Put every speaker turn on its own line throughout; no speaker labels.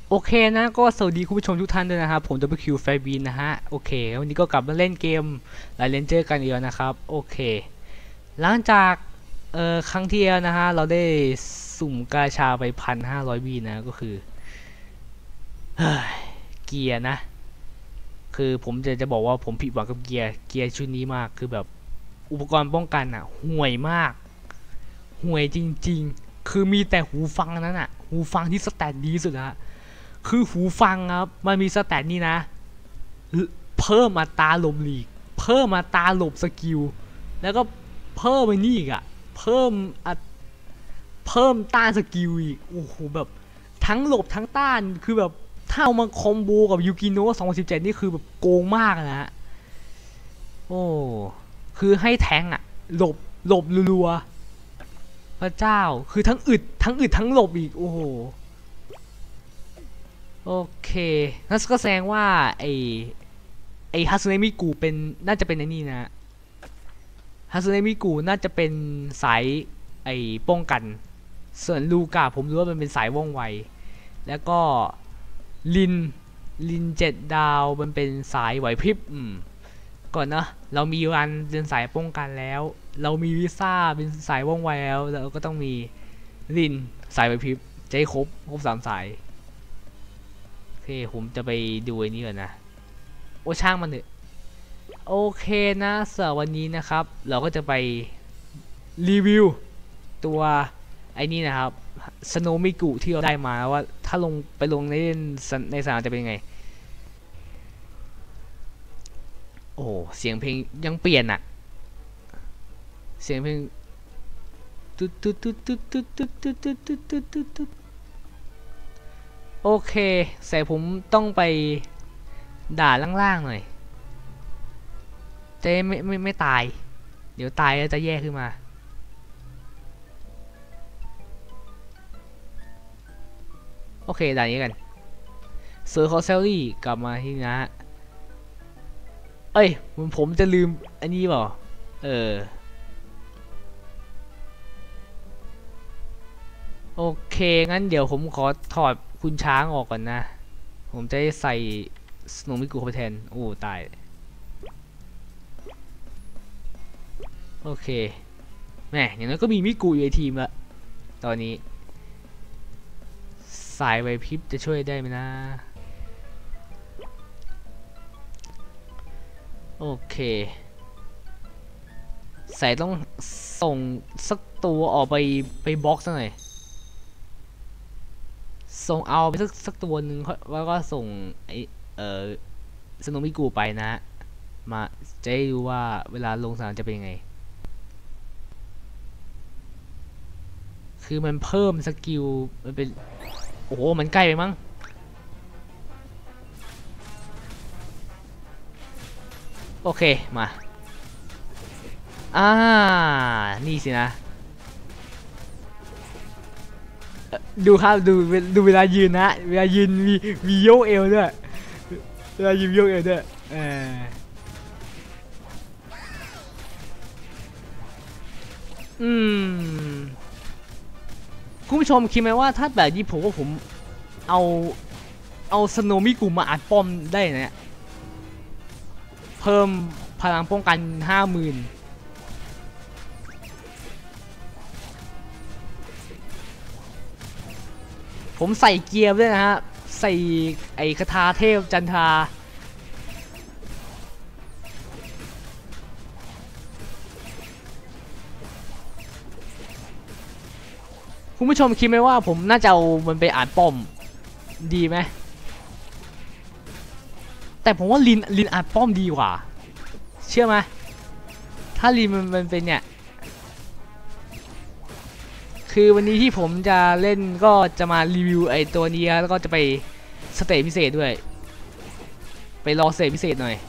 โอเคนะก็สวัสดีคุณผู้ชมทุกท่านด้วยนะครับผม WQ ไฟบีนนะฮะโอเควันนี้ก็กลับมาเล่นเกมไลเลนเจอร์กันอีกแล้วนะครับโอเคหลังจากครั้งที่แล้วนะฮะเราได้สุ่มกาชาไป1,500บีนะก็คือเฮ้ยเกียร์นะคือผมจะบอกว่าผมผิดหวังกับเกียร์ชุดนี้มากคือแบบอุปกรณ์ป้องกันอ่ะห่วยมากห่วยจริงๆคือมีแต่หูฟังนั้นอ่ะหูฟังที่สแตทดีสุดละคือหูฟังครับมันมีสแตทนี่นะเพิ่มอัตราหลบหลีกเพิ่มอัตราหลบสกิลแล้วก็เพิ่มไปนี่อีกอะเพิ่มเพิ่มต้านสกิลอีกโอ้โหแบบทั้งหลบทั้งต้านคือแบบถ้าเอามาคอมโบกับยูกิโนะ2017นี่คือแบบโกงมากนะฮะโอ้คือให้แทงอะหลบรัวๆพระเจ้าคือทั้งอึดทั้งหลบอีกโอ้โหโอเคนั่นก็แสดงว่าไอฮัสเนมิกุเป็นน่าจะเป็นไอ้นี่นะฮัสเนมิกุน่าจะเป็นสายไอป้องกันส่วนลูกาผมรู้ว่ามันเป็นสายว่องไวแล้วก็ลิน7 ดาวมันเป็นสายไหวพริบก่อนนะเรามีรันเป็นสายป้องกันแล้วเรามีวิซ่าเป็นสายว่องไวแล้วเราก็ต้องมีลินสายไหวพริบจะให้ครบ3 สายโอเคผมจะไปดูไอ้นี้ก่อนนะโอ้ช่างมันเถอะโอเคนะสำหรับวันนี้นะครับเราก็จะไปรีวิวตัวไอ้นี่นะครับสโนมิกุที่เราได้มาว่าถ้าลงในสนามจะเป็นยังไงโอ้เสียงเพลงยังเปลี่ยนอะเสียงเพลงตุ๊ดตุ๊ดตุ๊ดตุ๊ดตุ๊ดตุ๊ดตุ๊ดตุ๊ดตุ๊ดตุ๊ดตุ๊ดตุ๊ดโอเคแต่ผมต้องไปด่าล่างๆหน่อยจะไม่ตายเดี๋ยวตายแล้วจะแย่ขึ้นมาโอเคด่านนี้กันเซอร์คอเซลลี่กลับมาที่นะเอ้ยผมจะลืมอันนี้เปล่าโอเคงั้นเดี๋ยวผมขอถอดคุณช้างออกก่อนนะผมจะใส่สโนมิกุเข้าไปแทนโอ้ตายโอเคแม่อย่างนั้นก็มีมิกุอยู่ในทีมละตอนนี้สายไวพริบจะช่วยได้ไหมนะโอเคใส่ต้องส่งสักตัวออกไปบล็อกสักหน่อยส่งเอาไปสักตัวหนึ่งแล้วก็ส่งไอสโนมิกูไปนะมาจะได้ดูว่าเวลาลงสนามจะเป็นยังไงคือมันเพิ่มสกิลมันเป็นโอ้โหมันใกล้ไปมั้งโอเคมานี่สินะดูครับดูเวลายืนนะเวลายืนมีโยกเอวด้วยเวลายืนโยกเอวด้วยอืมคุณผู้ชมคิดไหมว่าถ้าแบบนี้ผมว่าผมเอาสโนมิกุมาอัดป้อมได้เนี่ยเพิ่มพลังป้องกัน 50,000ผมใส่เกียร์ด้วยนะฮะใส่ไอ้คาถาเทพจันทราคุณผู้ชมคิดไหมว่าผมน่าจะเอามันไปอ่านป้อมดีไหมแต่ผมว่าลินอ่านป้อมดีกว่าเชื่อไหมถ้าลินมันเป็นเนี่ยคือวันนี้ที่ผมจะเล่นก็จะมารีวิวไอ้ตัวนี้แล้วก็จะไปสเตจพิเศษด้วยไปรอสเตจพิเศษหน่อย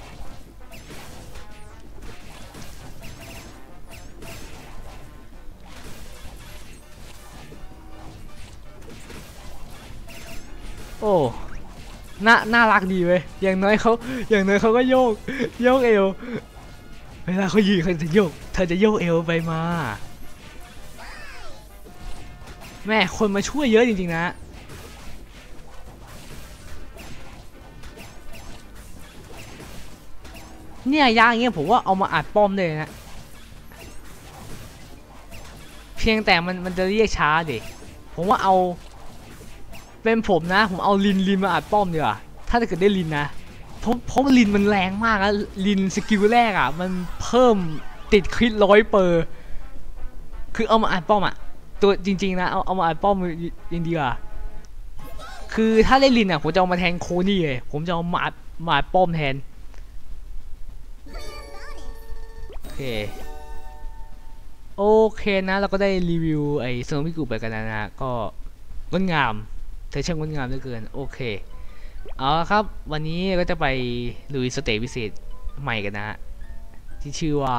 โอ้น่ารักดีเว้ยอย่างน้อยเขาก็โยกเอวเวลาเขายืนเขาจะโยกเธอจะโยกเอวไปมาแม่คนมาช่วยเยอะจริงๆนะเนี่ยยาอย่างเงี้ยผมว่าเอามาอัดป้อมเลยนะเพียงแต่มันจะเรียกช้าดิผมว่าเอาเป็นผมนะผมเอาลินมาอัดป้อมดีกว่าถ้าเกิดได้ลินนะเพราะลินมันแรงมากแล้วลินสกิลแรกอ่ะมันเพิ่มติดคริต100%คือเอามาอัดป้อมอ่ะตัวจริงๆนะเอามาอัดป้อมยังดีกว่าคือถ้าเล่นลินอ่ะผมจะเอามาแทนโคนี่เลยผมจะเอามาอัดป้อมแทนโอเคนะเราก็ได้รีวิวไอ้โซโนมิกุไปกันนะฮะก็งดงามเธอช่างงดงามเหลือเกินโอเคเอาละครับวันนี้ก็จะไปลุยสเตจพิเศษใหม่กันนะฮะที่ชื่อว่า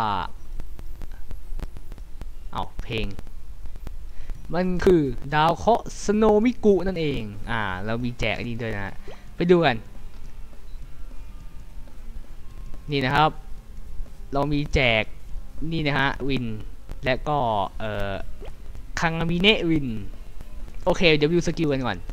เพลงมันคือดาวเคราะห์โซโนมิกุนั่นเองเรามีแจกอันนี้ด้วยนะไปดูกันนี่นะครับเรามีแจกนี่นะฮะวินและก็คังมิเนะวินโอเคเดี๋ยวดูสกิลกันก่อน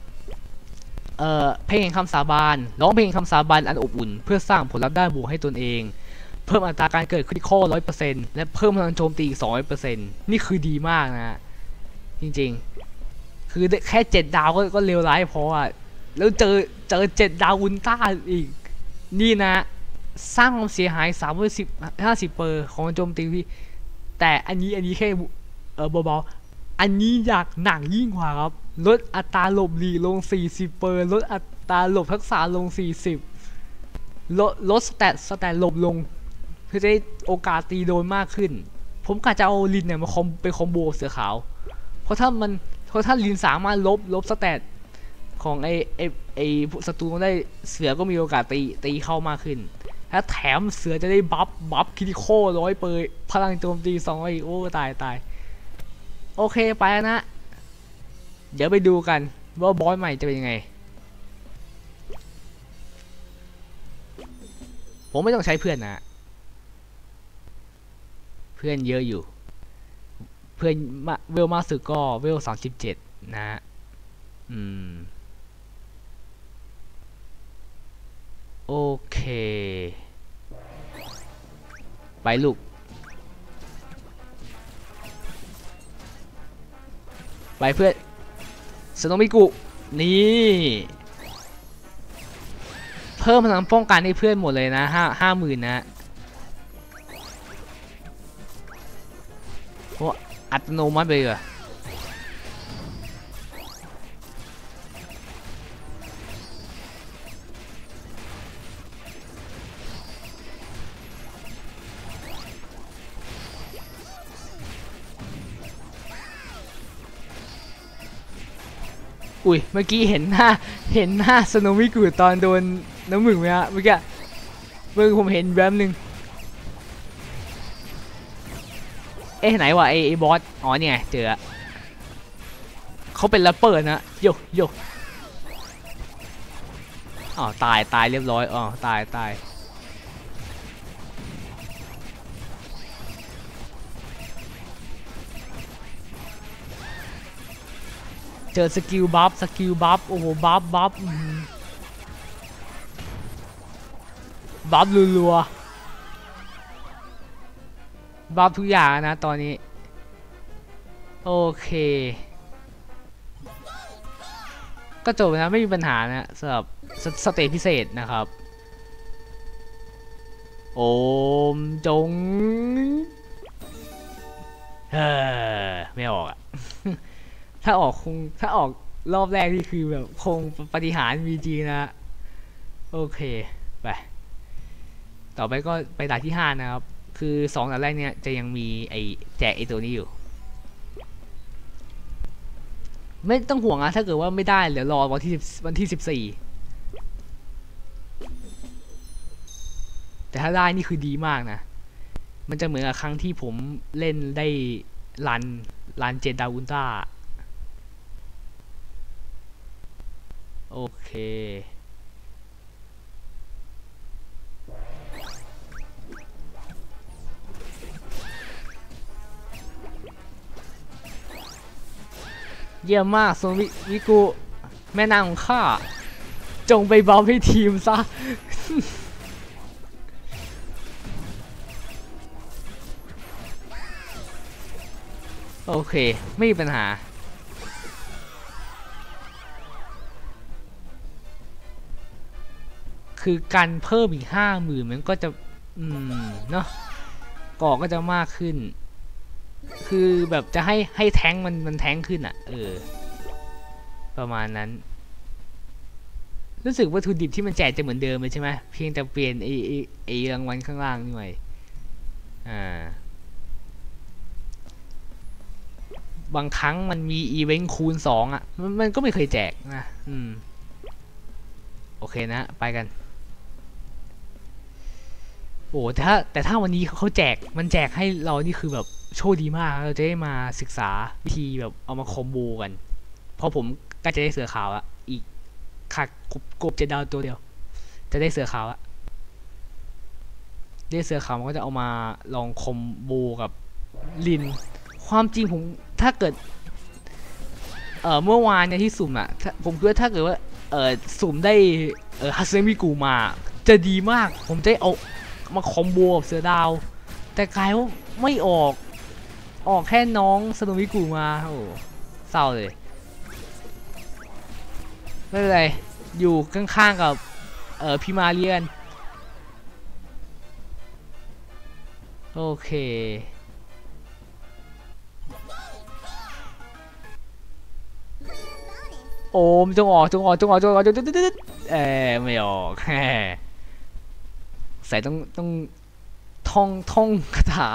เพลงคำสาบานร้องเพลงคำสาบานอันอบอุ่นเพื่อสร้างผลลัพธ์ด้านบวกให้ตนเองเพิ่มอัตราการเกิดคริติคอล 100% และเพิ่มพลังโจมตีอีก 200% นี่คือดีมากนะจริงๆคือแค่7ดาวก็เลวร้ายพออ่ะแล้วเจอ7ดาวอุลตร้าอีกนี่นะสร้างความเสียหาย50% ของโจมตีแต่อันนี้แค่เบาๆอันนี้อยากหนักยิ่งกว่าครับลดอัตราหลบหลีกลง 40% ลดอัตราหลบทักษะลง 40ลดสแตทหลบลงเพื่อจะได้โอกาสตีโดนมากขึ้นผมกะจะเอาลินเนี่ยมาเป็นคอมโบเสือขาวเพราะถ้าลินสามารถลบสแตทของไอศัตรูได้เสือก็มีโอกาสตีเข้ามากขึ้นและแถมเสือจะได้บัฟคริติคอล100%พลังโจมตี200โอ้ตายโอเคไปแล้วนะเดี๋ยวไปดูกันว่าบอสใหม่จะเป็นยังไงผมไม่ต้องใช้เพื่อนนะเพื่อนเยอะอยู่เพื่อนเวลมากสุดก็เวล37นะโอเคไปลูกไปเพื่อนโซโนมิกุนี่เพิ่มพลังป้องกันให้เพื่อนหมดเลยนะ50,000นะโอ้อัตโนมัติไปเลยอุ้ยเมื่อกี้เห็นหน้าโซโนมิกุตอนโดนน้ำหมึกไหมฮะเมื่อกี้ผมเห็นแวบนึงไหนวะไอ้บอสอ๋อเนี่ยเจอเขาเป็นแรปเปอร์นะโยตายเรียบร้อยตายเจอสกิลบัฟโอ้โหบัฟบัฟรัวบัฟทุกอย่างนะตอนนี้โอเคก็จบนะไม่มีปัญหานะสำหรับสเตจพิเศษนะครับโอมจงไม่ออกอะถ้าออกรอบแรกนี่คือแบบคงปฏิหารมีจริงนะโอเคไปต่อไปก็ไปด่านที่5นะครับคือ2ด่านแรกเนี่ยจะยังมีแจกตัวนี้อยู่ไม่ต้องห่วงนะถ้าเกิดว่าไม่ได้เดี๋ยวรอวันที่14แต่ถ้าได้นี่คือดีมากนะมันจะเหมือนกับครั้งที่ผมเล่นได้รัน7ดาวอุลตร้าโอเคเยี่ยมมากโซมิกุแม่นางของข้าจงไปบัฟให้ทีมซะโอเคไม่มีปัญหาคือการเพิ่มอีก50,000มันก็จะเนาะก่อก็จะมากขึ้นคือแบบจะให้แท้งมันแท้งขึ้นอ่ะประมาณนั้นรู้สึกวัตถุดิบที่มันแจกจะเหมือนเดิมเลยใช่ไหมเพียงแต่เปลี่ยนไอ้รางวัลข้างล่างนี่หน่อยบางครั้งมันมีอีเวนต์คูณ2อ่ะมันก็ไม่เคยแจกนะโอเคนะไปกันโอ้แต่ถ้าวันนี้เขาแจกมันแจกให้เรานี่คือแบบโชคดีมากเราจะได้มาศึกษาวิธีแบบเอามาคอมโบกันเพราะผมก็จะได้เสือขาวอะอีกขาดกบจะดาวตัวเดียวจะได้เสือขาวอะได้เสือขาวมันก็จะเอามาลองคอมโบกับลินความจริงผมถ้าเกิดเมื่อวานเนี่ยที่สุ่มอะผมคิดว่าถ้าเกิดว่าสุ่มได้ฮัสเซมิกูมาจะดีมากผมจะเอามาคอมโบกับเสือดาวแต่กลายว่าไม่ออกแค่น้องสโนวิกูมาโอ้เศร้าเลยไม่เป็นไรอยู่ข้างๆกับพี่มาเรียนโอเคโอมจงออกไม่ออกใส่ต้องท่องคาถา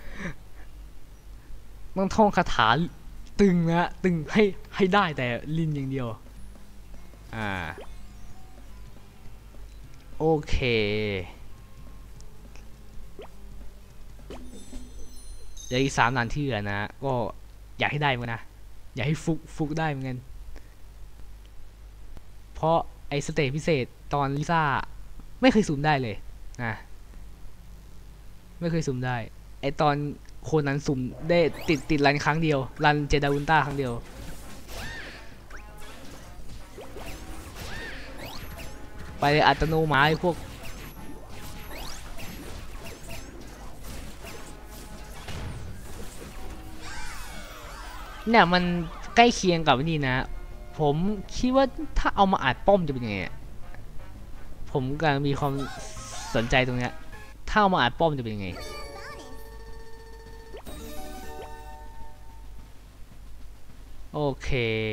ต้องท่องคาถาตึงนะตึงให้ได้แต่ลินอย่างเดียวโอเคเดี๋ยวอีก3 ด่านที่เหลือนะก็อยากให้ได้เหมือนกันนะอยากให้ฟุกได้เหมือนกันเพราะไอ้สเตจพิเศษตอนลิซ่าไม่เคยสุ่มได้เลยนะไม่เคยสุ่มได้ไอตอนโคนันสุ่มได้ติดรันครั้งเดียวรันเจดาอุนต้าครั้งเดียวไปอัตโนมัติพวกเนี่ยมันใกล้เคียงกับนี่นะผมคิดว่าถ้าเอามาอัดป้อมจะเป็นยังไงผมกำลังมีความสนใจตรงเนี้ยถ้าเอามาอัดป้อมจะเป็นยังไงโอเค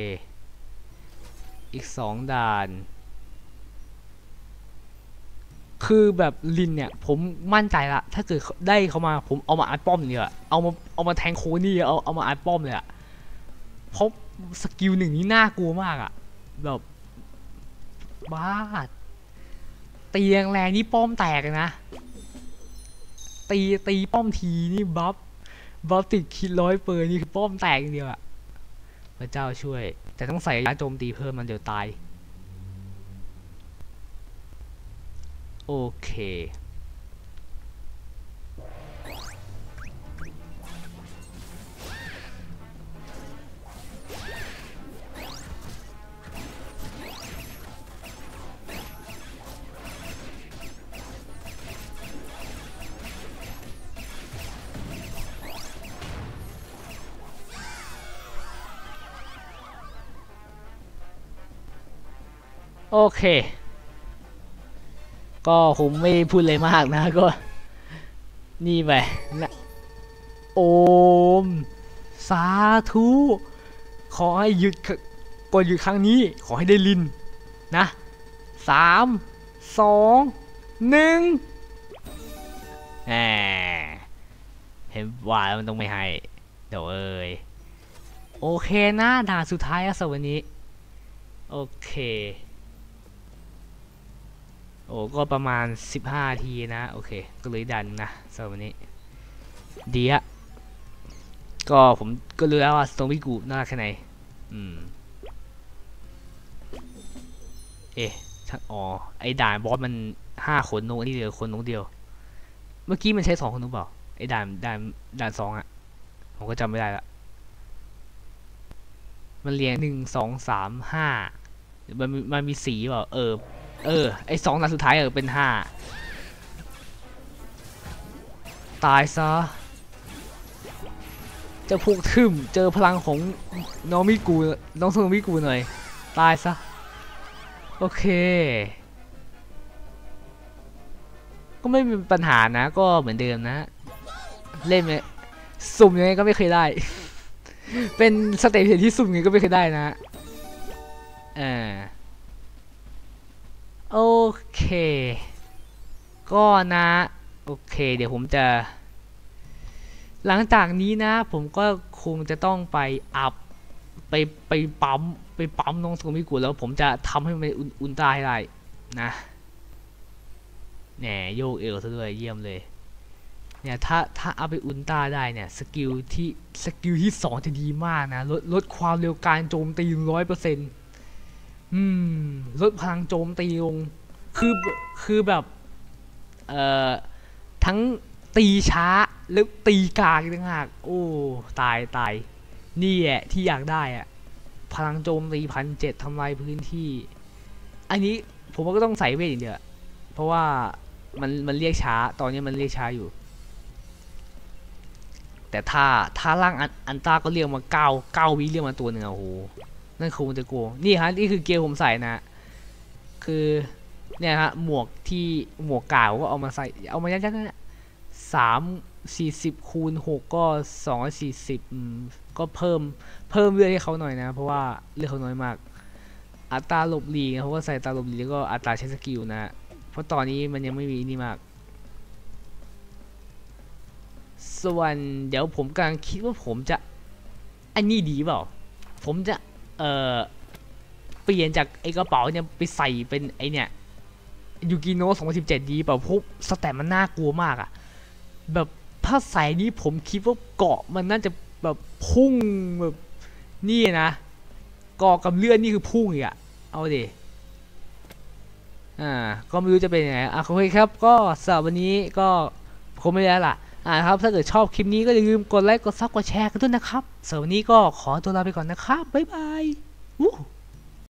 อีก2 ด่านคือแบบลินเนี่ยผมมั่นใจละถ้าเกิดได้เขามาผมเอามาอัดป้อมเนี่ยเอามาแทงโคนี่เอามาอัดป้อมเลยอะเพราะสกิล1นี้น่ากลัวมากอะแบบบ้าตีแรงนี่ป้อมแตกเลยนะตีป้อมทีนี่บัฟติดคิด100%นี่คือป้อมแตกอย่างเดียวอะพระเจ้าช่วยแต่ต้องใส่ระยะโจมตีเพิ่มมันเดี๋ยวตายโอเคโอเคก็ผมไม่พูดเลยมากนะก็นี่ไปนะโอมสาธุขอให้หยุดกดหยุดครั้งนี้ขอให้ได้ลินนะ3 2 1แหมเห็นว่ามันต้องไม่ให้เดี๋ยวโอเคนะด่านสุดท้ายแล้วสวันนี้โอเคโอ้ก็ประมาณ15 ทีนะโอเคก็เลยดันนะสำหรับวันนี้ดีอะก็ผมก็รู้แล้วว่าสโตมิกูน่าแค่ไหนอ๋อไอ้ด่านบอสมัน5 คนนกนี่เหลือคนนกเดียวเมื่อกี้มันใช้2 คนนกเปล่าไอ้ด่าน2อะผมก็จำไม่ได้ละมันเรียง1 2 3 5มันมีสีเปล่าไอ้2 ด่านสุดท้ายเป็น5ตายซะจะพวกทึมเจอพลังของน้องมิกูน้องโซโนมิกูหน่อยตายซะโอเคก็ไม่มีปัญหานะก็เหมือนเดิมนะเล่นไหมสุ่มยังไงก็ไม่เคยได้ เป็นสเตจที่สุ่มยังไงก็ไม่เคยได้นะโอเคก็นะโอเคเดี๋ยวผมจะหลังจากนี้นะผมก็คงจะต้องไปอัพไปปั๊มน้องโซมิกุแล้วผมจะทำให้มันอุลตร้าให้ได้นะแหนโยกเอวซะด้วยเยี่ยมเลยเนี่ยถ้าเอาไปอุลตร้าได้เนี่ยสกิลที่2จะดีมากนะลดความเร็วการโจมตี 100%ลดพลังโจมตีลงคือแบบทั้งตีช้าแล้วตีกากต่างหากโอ้ตายนี่แหละที่อยากได้อะพลังโจมตี 1,700 ทำลายพื้นที่อันนี้ผมก็ต้องใส่เวทอย่างเดียวเพราะว่ามันเรียกช้าตอนนี้มันเรียกช้าอยู่แต่ถ้าร่างอันต้าก็เรียกมา9 วิเรียกมาตัวหนึ่งโอ้โหนั่นคงจะโกงนี่ฮะนี่คือเกียร์ผมใส่นะคือเนี่ยฮะหมวกกาวก็เอามาใส่เอามายัดนะ40 คูณ 6ก็240ก็เพิ่มเลือดให้เขาหน่อยนะเพราะว่าเลือดเขาน้อยมากอัตราหลบหลีกเขาก็ใส่อัตราหลบหลีกแล้วก็อัตราใช้สกิลนะเพราะตอนนี้มันยังไม่มีนี่มากส่วนเดี๋ยวผมกำลังคิดว่าผมจะอันนี้ดีเปล่าผมจะเปลี่ยนจากไอ้กระเป๋าเนี่ยไปใส่เป็นไอเนี่ยยูกิโนะ2017ดีเปล่าพวกสแตทมันน่ากลัวมากอะแบบถ้าใส่นี้ผมคิดว่าเกาะมันน่าจะแบบพุ่งแบบนี่นะเกาะกับเลือดนี่คือพุ่งอีกอะเอาดิก็ไม่รู้จะเป็นยังไงโอเคครับก็สำหรับวันนี้ก็คงไม่ได้ละครับถ้าเกิดชอบคลิปนี้ก็อย่าลืมกดไลค์กดซับกดแชร์กันด้วยนะครับสำหรับวันนี้ก็ขอตัวลาไปก่อนนะครับบ๊ายบาย